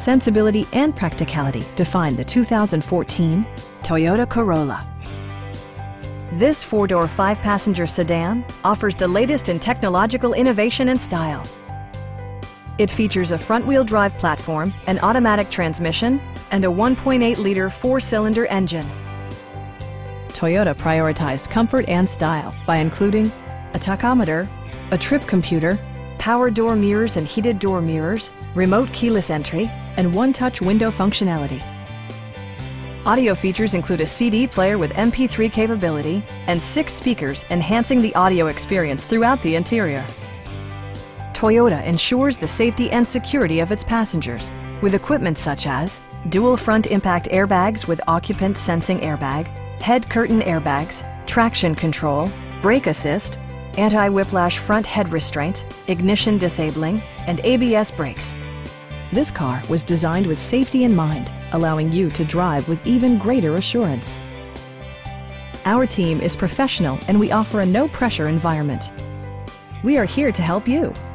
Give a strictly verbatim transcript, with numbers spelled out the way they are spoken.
sensibility, and practicality define the two thousand fourteen Toyota Corolla. This four-door, five-passenger sedan offers the latest in technological innovation and style. It features a front-wheel drive platform, an automatic transmission, and a one point eight liter four-cylinder engine. Toyota prioritized comfort and style by including a tachometer, a trip computer, power door mirrors and heated door mirrors, remote keyless entry, and one-touch window functionality. Audio features include a C D player with M P three capability and six speakers, enhancing the audio experience throughout the interior. Toyota ensures the safety and security of its passengers with equipment such as dual front impact airbags with occupant sensing airbag, head curtain airbags, traction control, brake assist, anti-whiplash front head restraints, ignition disabling, and A B S brakes. This car was designed with safety in mind, allowing you to drive with even greater assurance. Our team is professional and we offer a no-pressure environment. We are here to help you.